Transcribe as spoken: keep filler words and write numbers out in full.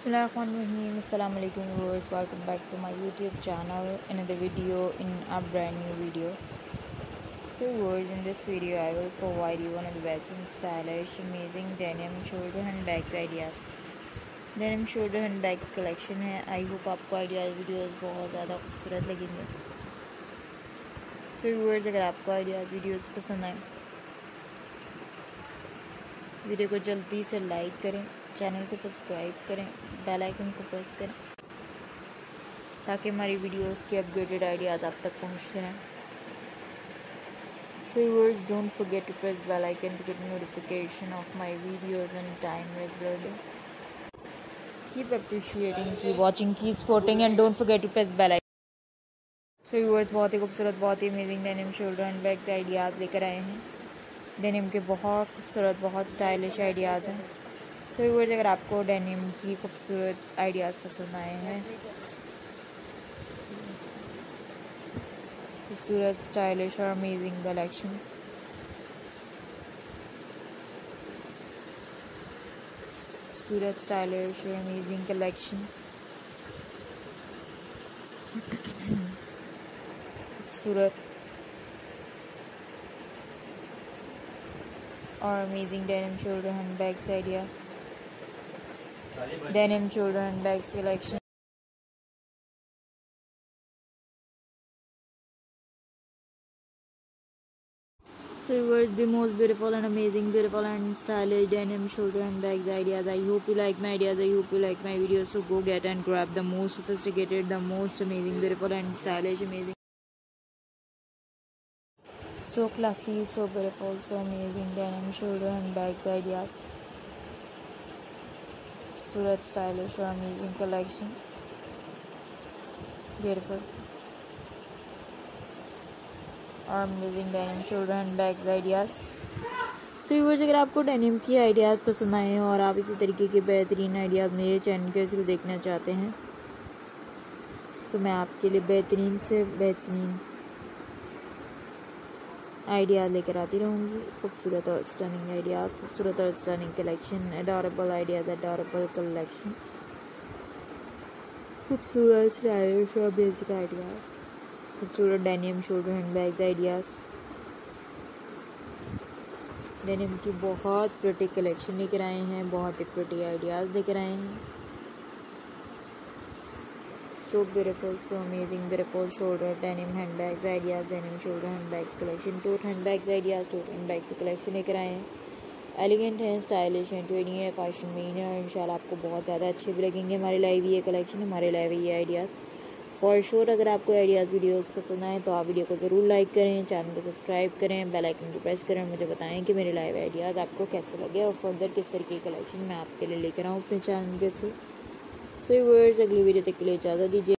Bismillahirrahmanirrahim. Assalamu alaikum viewers. Welcome back to my YouTube channel. Another video in a brand new video. So viewers, in this video I will provide you one of the best and stylish, amazing denim shoulder handbags ideas. Denim shoulder handbags collection है. I hope आपको ideas videos बहुत ज़्यादा खूबसूरत लगेंगे. So viewers, अगर आपको ideas videos पसंद आए वीडियो को जल्दी से लाइक करें, चैनल को सब्सक्राइब करें, बेल आइकन को प्रेस करें ताकि हमारी वीडियोस के अपडेटेड आइडियाज़ आप तक पहुंचते रहें. So viewers, don't forget to press bell icon to get notification of my videos on time regularly. Keep appreciating, keep watching, keep supporting and don't forget to press bell icon. So viewers, बहुत ही खूबसूरत, बहुत ही amazing denim shoulder handbags ideas लेकर आए हैं. Denim के बहुत खूबसूरत, बहुत स्टाइलिश आइडियाज़ हैं. सो व्यूअर्स, अगर आपको डेनिम की खूबसूरत आइडियाज़ पसंद आए हैं, खूबसूरत, स्टाइलिश और अमेजिंग कलेक्शन, खूबसूरत, स्टाइलिश और अमेजिंग कलेक्शन, खूबसूरत और amazing denim shoulder handbags idea, denim shoulder handbags collection. So viewers, the most beautiful and amazing, beautiful and stylish denim shoulder handbags ideas. I hope you like my ideas. I hope you like my videos. So go get and grab the most sophisticated, the most amazing, beautiful and stylish, amazing, so classy, so beautiful, so amazing denim shoulder handbags ideas. खूबसूरत, stylish और amazing collection, beautiful और amazing denim shoulder handbags ideas. So viewers, अगर आपको denim की ideas पसंद आए हैं और आप इसी तरीके के बेहतरीन आइडियाज़ मेरे चैनल के थ्रू देखना चाहते हैं तो मैं आपके लिए बेहतरीन से बेहतरीन आइडियाज़ लेकर आती रहूँगी. खूबसूरत और स्टनिंग आइडियाज़, खूबसूरत और stunning collection, adorable ideas, adorable collection, खूबसूरत, स्टाइलिश और बेसिक आइडियाज़, खूबसूरत denim shoulder handbags ideas. Denim की बहुत प्रिटी कलेक्शन लेकर आए हैं, बहुत ही प्रिटी आइडियाज़ लेकर आए हैं. So beautiful, so amazing, beautiful shoulder denim handbags ideas, denim shoulder handbags collection, tote handbags ideas, tote handbags collection लेकर आए हैं. एलिगेंट हैं, स्टाइलिश हैं, ट्रेंडी है, फैशन में है. इंशाल्लाह आपको बहुत ज़्यादा अच्छे भी लगेंगे. हमारे लाइव ये कलेक्शन, हमारे लाइव ये आइडियाज़. फॉर श्योर अगर आपको आइडियाज़ वीडियोस पसंद आए तो आप वीडियो को ज़रूर लाइक करें, चैनल को सब्सक्राइब करें, बेल आइकन को प्रेस करें. मुझे बताएं कि मेरे लाइव आइडियाज़ आपको कैसे लगे और फर्दर किस तरीके की कलेक्शन मैं आपके लिए लेकर आऊँ अपने चैनल के थ्रू. सो व्यूअर्स, अगली वीडियो तक के लिए इजाज़त दीजिए.